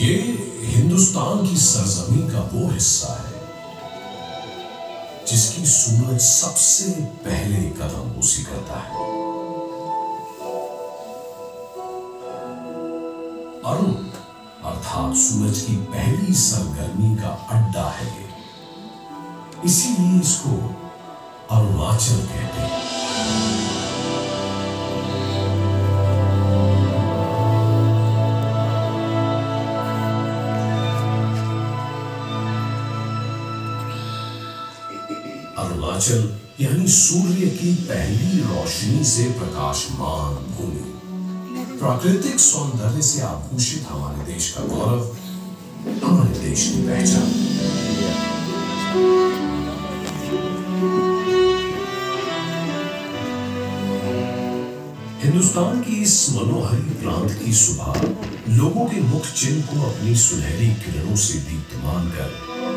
ये हिंदुस्तान की सरजमीं का वो हिस्सा है जिसकी सूरज सबसे पहले कदम उसी करता है। अरुण अर्थात सूरज की पहली सरगर्मी का अड्डा है ये, इसीलिए इसको अरुणाचल कहते हैं। अरुणाचल यानी सूर्य की पहली रोशनी से प्रकाशमान भूमि, प्राकृतिक सौंदर्य से आभूषित हमारे देश का गौरव, हमारे देश की पहचान। हिंदुस्तान की इस मनोहरी प्रांत की सुबह लोगों के मुख चिन्ह को अपनी सुनहरी किरणों से दीप्तमान कर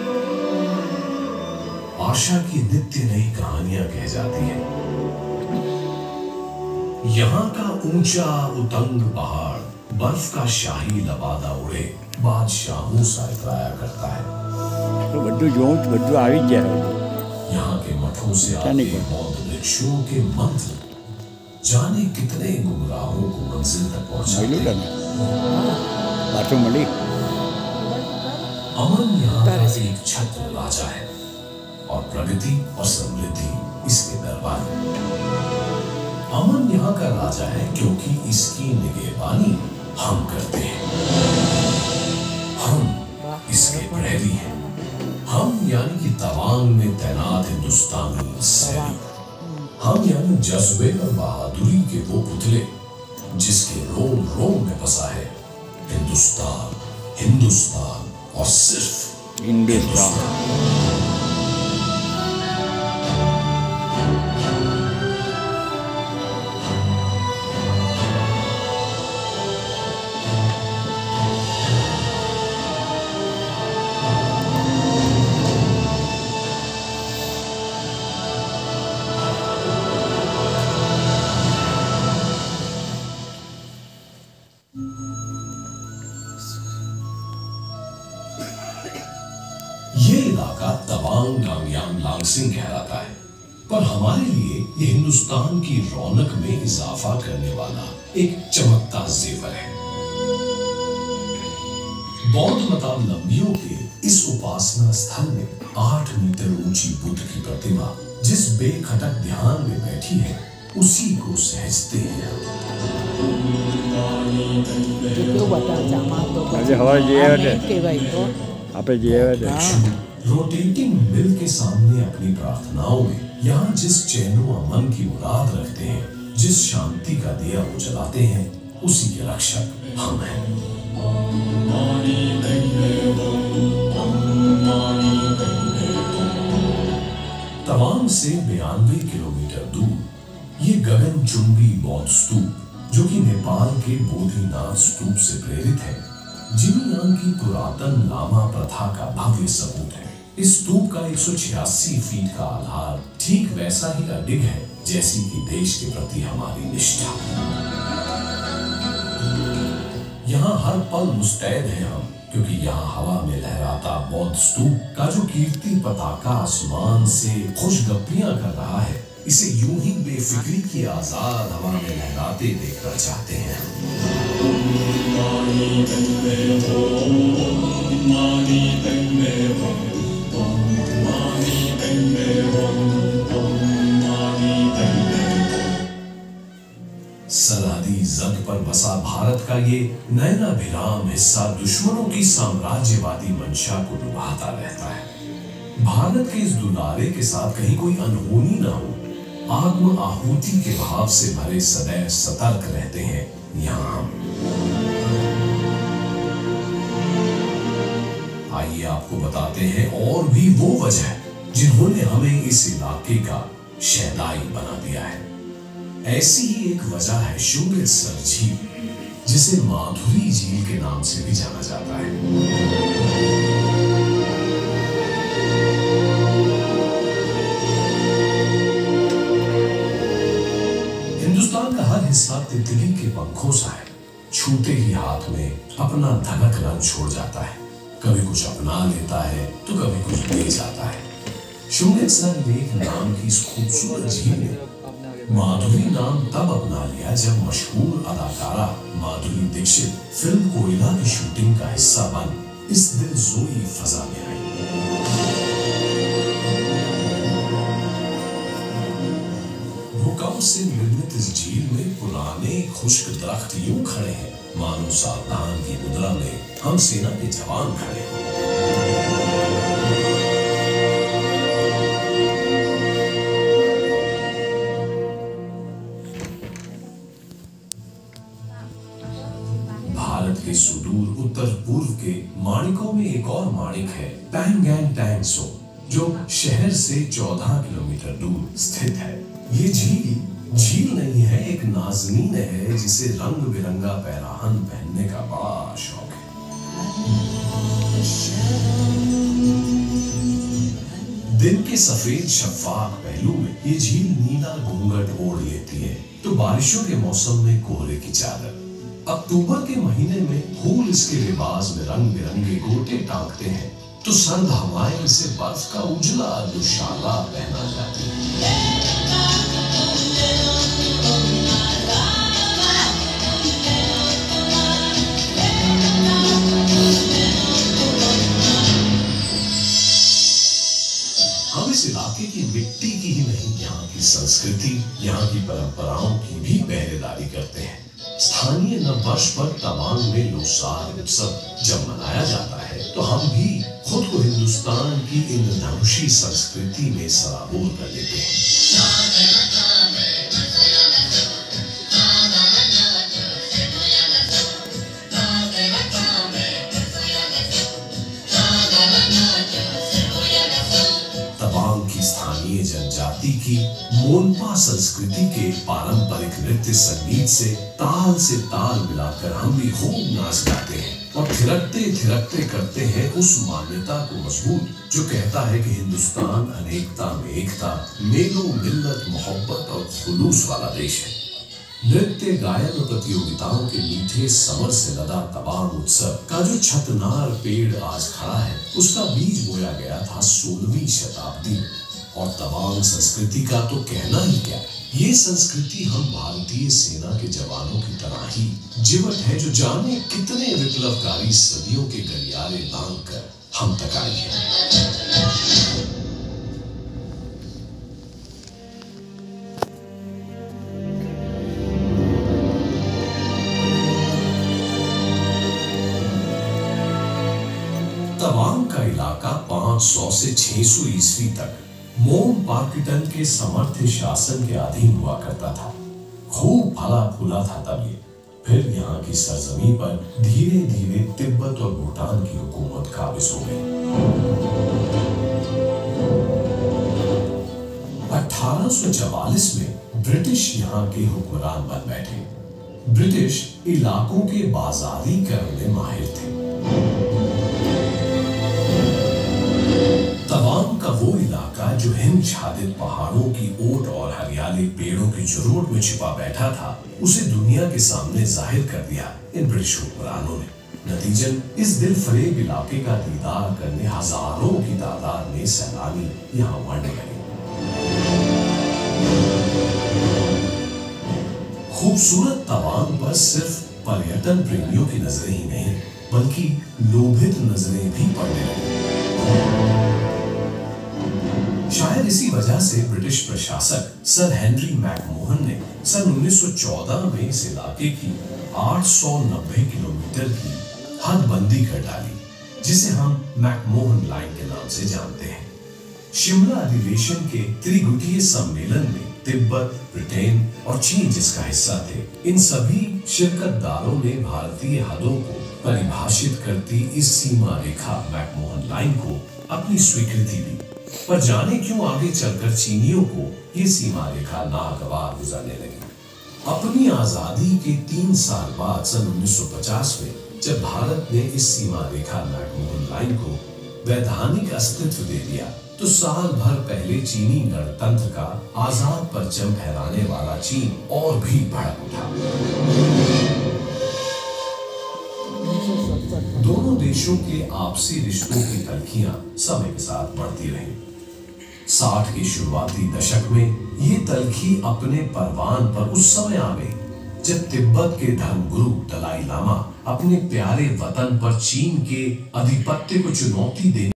आशा की नित्य नई कहानियां कह जाती हैं। यहाँ का ऊंचा उतंग पहाड़ बर्फ का शाही लबादा उड़े बादशाहों सा इतराया करता है। यहाँ के मठों से आते बौद्ध भिक्षुओं के मंत्र जाने कितने गुमराहों को मंजिल तक पहुंचाते हैं। अमन यहाँ का एक छत्र राजा है और प्रगति और समृद्धि इसके दरबार में। अमन यहाँ का राजा है क्योंकि इसकी निगहबानी हम करते हैं। हम इसके प्रहरी हैं। हम यानी कि तवांग में तैनात हिंदुस्तानी सैनिक। हम यानी जज्बे और बहादुरी के वो पुतले जिसके रोम रोम में बसा है हिंदुस्तान, हिंदुस्तान और सिर्फ हिंदुस्तान। ये इलाका तवांग गांगयांग लांगसिंग कहलाता है, पर हमारे लिए ये हिंदुस्तान की रौनक में इजाफा करने वाला एक चमकता जेवर है। बौद्ध मतावलंबियों के इस उपासना स्थल में 8 मीटर ऊंची बुद्ध की प्रतिमा जिस बेखटक ध्यान में बैठी है उसी को सहजते हैं। रोटेटिंग मिल के सामने अपनी प्रार्थनाओं में यहाँ जिस चैनो अमन की मुराद रखते हैं, जिस शांति का दिया वो जलाते हैं, उसी के रक्षक हम हैं। तवांग से 92 किलोमीटर दूर ये गगनचुंबी बौद्ध स्तूप, जो कि नेपाल के बोधिनाथ स्तूप से प्रेरित है, जिमियांग की पुरातन लामा प्रथा का भव्य सबूत है। इस स्तूप का 186 फीट का आधार ठीक वैसा ही अडिग है जैसी कि देश के प्रति हमारी निष्ठा। यहाँ हर पल मुस्तैद हैं हम, क्योंकि यहाँ हवा में लहराता बौद्ध स्तूप का जो कीर्ति पताका आसमान से खुशगपियां कर रहा है, इसे यूं ही बेफिक्री की आजाद हवा में लहराते देखना चाहते हैं। सरहदी जद पर बसा भारत का ये नयनाभिराम हिस्सा दुश्मनों की साम्राज्यवादी मंशा को डुबाता रहता है। भारत के इस दुलारे के साथ कहीं कोई अनहोनी ना हो, आत्म आहुति के भाव से भरे सदैव सतर्क रहते हैं यहाँ हम। आइए आपको बताते हैं और भी वो वजह जिन्होंने हमें इस इलाके का शहदाई बना दिया है। ऐसी ही एक वजह है शुंगेत्सर झील, जिसे माधुरी झील के नाम से भी जाना जाता है। हिंदुस्तान का हर हिस्सा तितली के पंखों सा है, छूते ही हाथ में अपना धड़क रंग छोड़ जाता है। कभी कुछ अपना लेता है तो कभी कुछ ले जाता है। शुंगेत्सर लेक नाम की इस खूबसूरत झील ने माधुरी नाम तब अपना लिया जब मशहूर अदाकारा माधुरी दीक्षित फिल्म कोयला की शूटिंग का हिस्सा बन इस दिलजोई फजा में आई। भूकंप से निर्मित इस झील में पुराने खुश्क दरख्त यूं खड़े हैं मानो सावधान की मुद्रा में हम सेना के जवान खड़े हैं। भारत के सुदूर उत्तर पूर्व के माणिकों में एक और माणिक है पैंगैंग टैंग सो, जो शहर से 14 किलोमीटर दूर स्थित है। ये झील नहीं है, एक नाज़नीन है जिसे रंग बिरंगा पैराहन पहनने का बड़ा शौक है। दिन के सफेद शफाफ पहलू में ये झील नीला घूंघट ओढ़ लेती है तो बारिशों के मौसम में कोहरे की चादर। अक्टूबर के महीने में फूल इसके लिबास में रंग बिरंगे गोटे टांगते हैं तो सर्द हवाएं इसे बर्फ का उजला दुशाला पहना जाती है। हम इस इलाके की मिट्टी की ही नहीं, यहाँ की संस्कृति, यहाँ की परंपराओं की भी पहरेदारी करते हैं। स्थानीय नववर्ष पर तवांग में लोसार उत्सव जब मनाया जाता है तो हम भी खुद को हिंदुस्तान की इंद्रधनुषी संस्कृति में सराबोर कर लेते हैं। तवांग की स्थानीय जनजाति की मोनपा संस्कृति के पारंपरिक नृत्य संगीत से ताल मिलाकर हम भी खूब नाच गाते हैं और थिरकते थिरकते करते हैं उस मान्यता को मजबूत जो कहता है कि हिंदुस्तान अनेकता में एकता, मेलों मिल्लत मोहब्बत और खुलूस वाला देश है। नृत्य गायन और प्रतियोगिताओं के मीठे समर से लदा तवांग उत्सव का जो छतनार पेड़ आज खड़ा है उसका बीज बोया गया था 16वीं शताब्दी में। और तवांग संस्कृति का तो कहना ही क्या है, ये संस्कृति हम भारतीय सेना के जवानों की तरह ही जीवट है जो जाने कितने विप्लवकारी सदियों के गलियारे लांघ कर हम तक आई है। तवांग का इलाका 500 से 600 ईस्वी तक मोम पार्किटन के समर्थ शासन के अधीन हुआ करता था। खूब फला फूला था तब ये। फिर यहाँ की सरजमी पर धीरे धीरे तिब्बत और भूटान की हुकूमत काबिज हो गई। 1844 में ब्रिटिश यहाँ के हुक्मरान बन बैठे। ब्रिटिश इलाकों के बाजारीकरण में माहिर थे। तवांग का वो इलाका जो हिमछादित पहाड़ों की ओट और हरियाली पेड़ों की झुरमुट में छिपा बैठा था उसे दुनिया के सामने जाहिर कर दिया इन ब्रिटिश हुक्मरानों ने। नतीजन इस दिल फरेब इलाके का दीदार करने हजारों की तादाद में सैलानी यहाँ उमड़ने लगे। खूबसूरत तवांग पर सिर्फ पर्यटन प्रेमियों की नजरें ही नहीं बल्कि लोभित नजरें भी पड़ने लगी। शायद इसी वजह से ब्रिटिश प्रशासक सर हेनरी मैकमोहन ने सन 1914 में इस इलाके की 890 किलोमीटर की हदबंदी कर डाली जिसे हम मैकमोहन लाइन के नाम से जानते हैं। शिमला अधिवेशन के त्रिगुटीय सम्मेलन में तिब्बत, ब्रिटेन और चीन जिसका हिस्सा थे, इन सभी शिरकतदारों ने भारतीय हदों को परिभाषित करती इस सीमा रेखा मैकमोहन लाइन को अपनी स्वीकृति दी। पर जाने क्यों आगे चलकर चीनियों को ये सीमा रेखा नागवार गुजरने लगी। अपनी आजादी के 3 साल बाद सन 1950 में जब भारत ने इस सीमा रेखा मैकमोहन लाइन को वैधानिक अस्तित्व दे दिया तो साल भर पहले चीनी गणतंत्र का आजाद परचम 'परचम' फहराने वाला चीन और भी भड़क उठा। देशों के आपसी रिश्तों की तल्खियां समय के साथ बढ़ती रहीं। 60 के शुरुआती दशक में ये तल्खी अपने परवान पर उस समय आ गई जब तिब्बत के धर्मगुरु दलाई लामा अपने प्यारे वतन पर चीन के आधिपत्य को चुनौती देने